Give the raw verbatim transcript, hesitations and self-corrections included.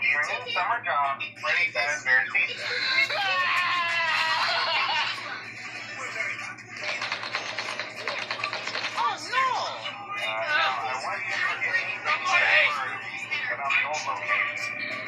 Your new summer job, Freddy Fazbear's Pizza. Oh, no! Uh, no, I want you to get anything but I'm the old location.